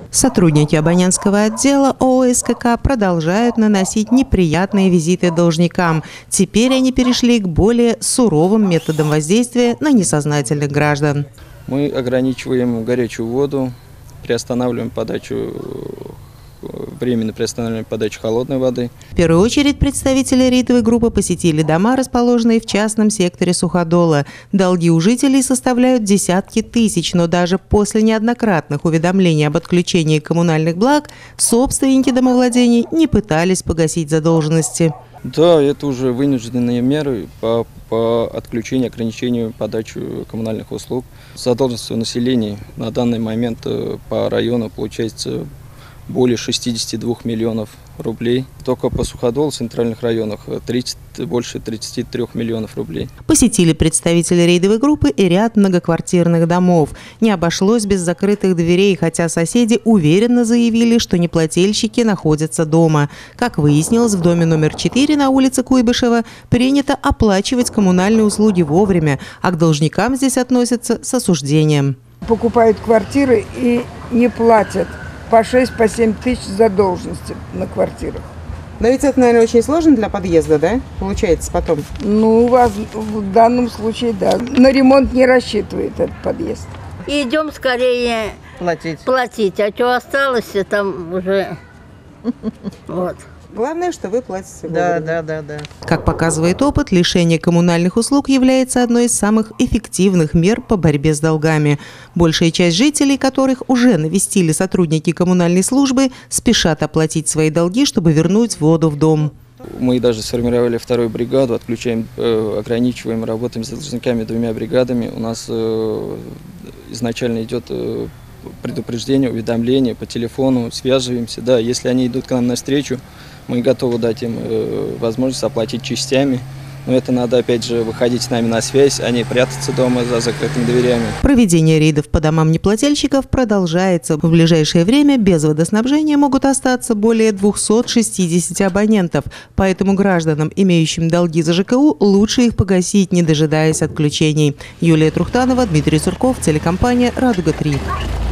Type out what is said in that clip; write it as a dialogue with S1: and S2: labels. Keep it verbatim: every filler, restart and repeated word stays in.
S1: Сотрудники абонентского отдела ООО СКК продолжают наносить неприятные визиты должникам. Теперь они перешли к более суровым методам воздействия на несознательных граждан.
S2: Мы ограничиваем горячую воду, приостанавливаем подачу, временно приостанавливаем подачу холодной воды.
S1: В первую очередь представители рейдовой группы посетили дома, расположенные в частном секторе Суходола. Долги у жителей составляют десятки тысяч, но даже после неоднократных уведомлений об отключении коммунальных благ собственники домовладений не пытались погасить задолженности.
S2: Да, это уже вынужденные меры по, по отключению, ограничению подачи коммунальных услуг. Задолженность у населения на данный момент по району получается более шестидесяти двух миллионов рублей. Только по Суходолу в центральных районах тридцать, больше тридцати трёх миллионов рублей.
S1: Посетили представители рейдовой группы и ряд многоквартирных домов. Не обошлось без закрытых дверей, хотя соседи уверенно заявили, что неплательщики находятся дома. Как выяснилось, в доме номер четыре на улице Куйбышева принято оплачивать коммунальные услуги вовремя, а к должникам здесь относятся с осуждением.
S3: Покупают квартиры и не платят. По шесть, по семь тысяч задолженности на квартирах.
S1: Но ведь это, наверное, очень сложно для подъезда, да? Получается потом?
S3: Ну, у вас в данном случае, да. На ремонт не рассчитывает этот подъезд.
S4: Идем скорее
S1: Платить.
S4: платить, а что осталось, там уже вот.
S1: Главное, что вы платите.
S4: Да, да, да, да.
S1: Как показывает опыт, лишение коммунальных услуг является одной из самых эффективных мер по борьбе с долгами. Большая часть жителей, которых уже навестили сотрудники коммунальной службы, спешат оплатить свои долги, чтобы вернуть воду в дом.
S2: Мы даже сформировали вторую бригаду, отключаем, э, ограничиваем, работаем с должниками двумя бригадами. У нас э, изначально идет э, предупреждение, уведомление по телефону, связываемся. Да, если они идут к нам навстречу, мы готовы дать им э, возможность оплатить частями. Но это надо, опять же, выходить с нами на связь, а не прятаться дома за закрытыми дверями.
S1: Проведение рейдов по домам неплательщиков продолжается. В ближайшее время без водоснабжения могут остаться более двухсот шестидесяти абонентов. Поэтому гражданам, имеющим долги за ЖКУ, лучше их погасить, не дожидаясь отключений. Юлия Трухтанова, Дмитрий Сурков, телекомпания «Радуга три».